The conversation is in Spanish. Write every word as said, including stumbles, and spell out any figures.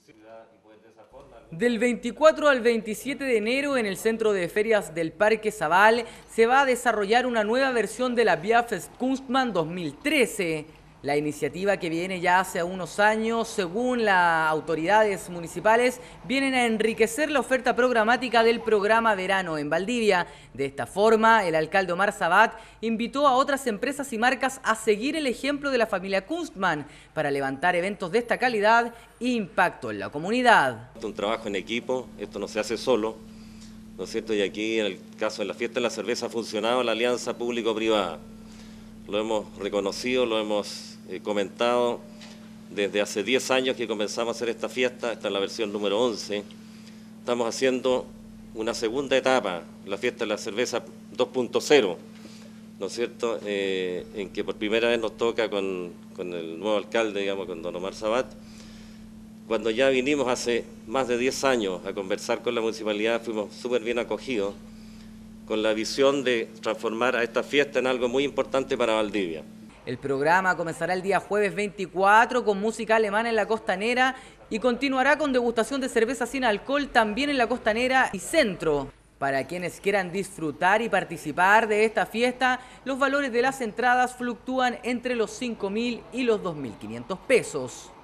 Del veinticuatro al veintisiete de enero en el Centro de Ferias del Parque Zabal se va a desarrollar una nueva versión de la Biafest Kunstmann dos mil trece. La iniciativa, que viene ya hace unos años, según las autoridades municipales, vienen a enriquecer la oferta programática del programa Verano en Valdivia. De esta forma, el alcalde Omar Sabat invitó a otras empresas y marcas a seguir el ejemplo de la familia Kunstmann para levantar eventos de esta calidad e impacto en la comunidad. Es un trabajo en equipo, esto no se hace solo, ¿no es cierto? Y aquí, en el caso de la fiesta de la cerveza, ha funcionado la alianza público-privada. Lo hemos reconocido, lo hemos eh, comentado desde hace diez años que comenzamos a hacer esta fiesta. Esta es la versión número once. Estamos haciendo una segunda etapa, la fiesta de la cerveza dos punto cero, ¿no es cierto? Eh, en que por primera vez nos toca con, con el nuevo alcalde, digamos, con don Omar Sabat. Cuando ya vinimos hace más de diez años a conversar con la municipalidad, fuimos súper bien acogidos, con la visión de transformar a esta fiesta en algo muy importante para Valdivia. El programa comenzará el día jueves veinticuatro con música alemana en la Costanera y continuará con degustación de cerveza sin alcohol también en la Costanera y Centro. Para quienes quieran disfrutar y participar de esta fiesta, los valores de las entradas fluctúan entre los cinco mil y los dos mil quinientos pesos.